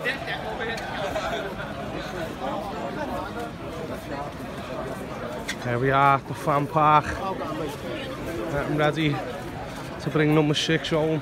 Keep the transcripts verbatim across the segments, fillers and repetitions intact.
Here we are at the fan park. I'm ready to bring number six home.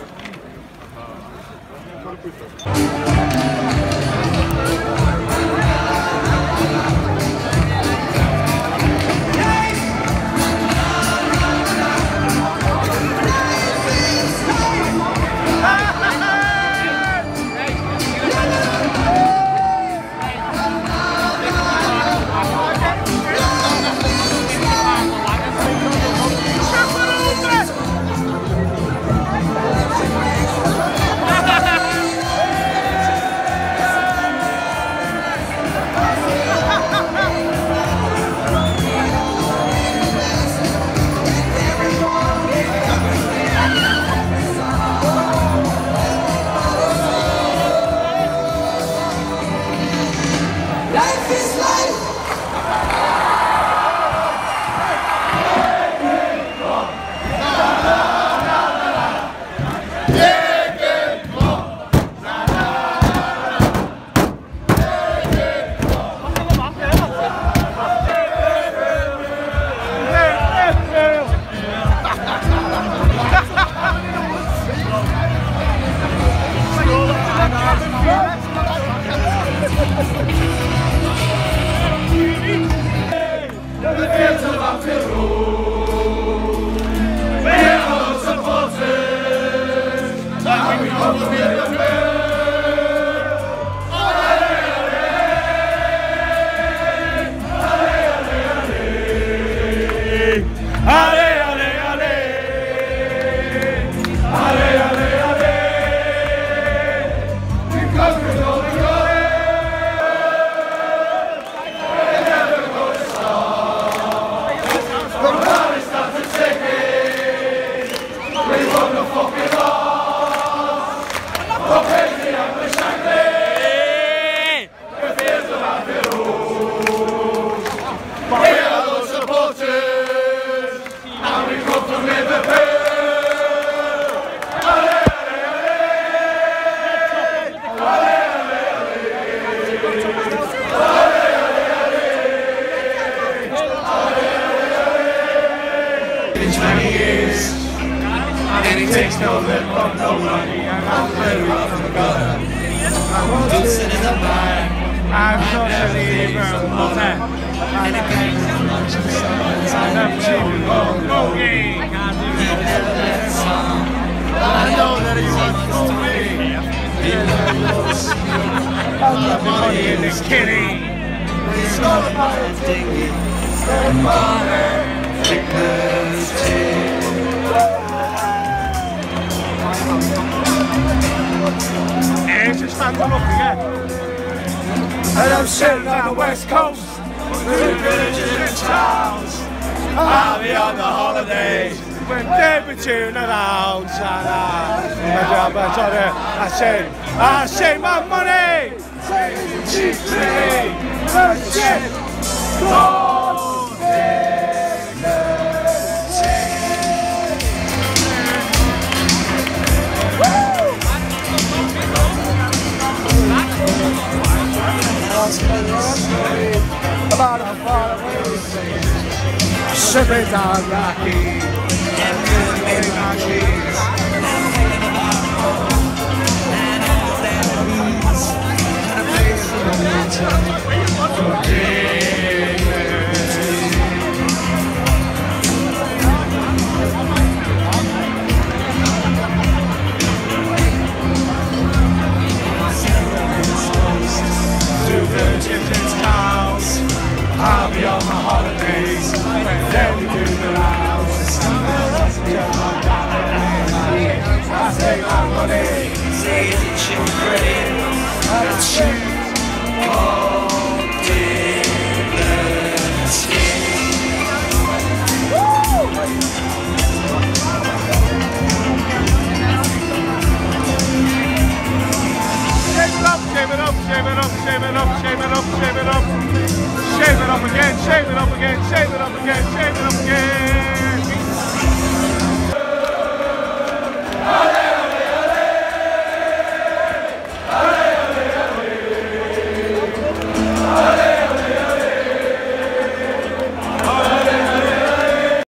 twenty years, and it takes no lip from no money. I'm clear off from the gutter. I'm losing in the mind. I'm socially liberal. And it makes me much of silence. I never see you go. Smoking. I never let it song. I know that it's much to me. Everybody is kidding. It's all about thinking. It's all And just stand up again. And I'm sitting on the west coast, through villages and towns. I'll be on the holidays when they're between around. I say, I say my money, cheap tree, the shit, gold about how far away shipping down Rocky and really made my keys and all that means and a place for the winter for dignity. Through villages and towns, I'll be on my holidays. Then we do the rounds. I take my money. Say is it cheap pretty? It's cheap. Oh, dignity. Shave it up, shave it up, shave it up, shave it up, shave it up, shave it up, shave it up again, shave it up again, shave it up again.